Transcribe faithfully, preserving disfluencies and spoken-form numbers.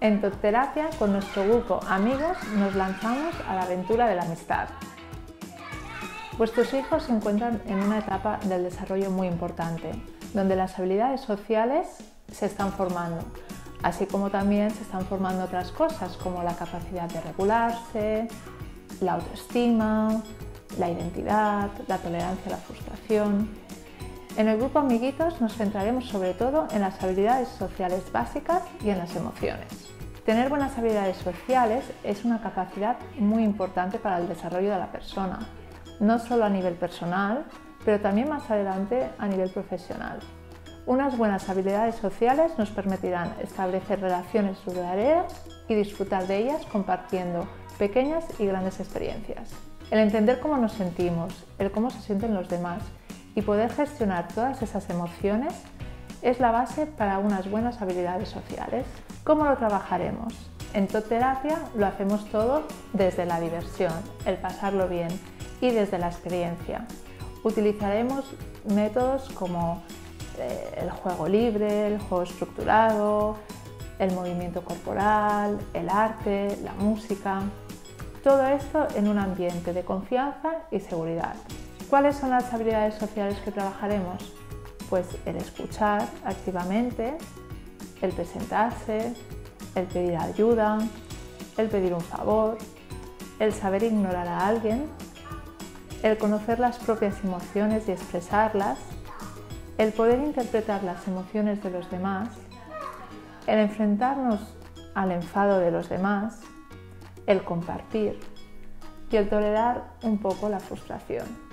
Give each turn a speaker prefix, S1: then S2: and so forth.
S1: En Totterapia, con nuestro grupo Amigos, nos lanzamos a la aventura de la amistad. Vuestros hijos se encuentran en una etapa del desarrollo muy importante, donde las habilidades sociales se están formando, así como también se están formando otras cosas como la capacidad de regularse, la autoestima, la identidad, la tolerancia a la frustración. En el grupo Amiguitos nos centraremos sobre todo en las habilidades sociales básicas y en las emociones. Tener buenas habilidades sociales es una capacidad muy importante para el desarrollo de la persona, no solo a nivel personal, pero también más adelante a nivel profesional. Unas buenas habilidades sociales nos permitirán establecer relaciones duraderas y disfrutar de ellas compartiendo pequeñas y grandes experiencias. El entender cómo nos sentimos, el cómo se sienten los demás y poder gestionar todas esas emociones es la base para unas buenas habilidades sociales. ¿Cómo lo trabajaremos? En Totterapia lo hacemos todo desde la diversión, el pasarlo bien y desde la experiencia. Utilizaremos métodos como eh, el juego libre, el juego estructurado, el movimiento corporal, el arte, la música. Todo esto en un ambiente de confianza y seguridad. ¿Cuáles son las habilidades sociales que trabajaremos? Pues el escuchar activamente, el presentarse, el pedir ayuda, el pedir un favor, el saber ignorar a alguien, el conocer las propias emociones y expresarlas, el poder interpretar las emociones de los demás, el enfrentarnos al enfado de los demás, el compartir y el tolerar un poco la frustración.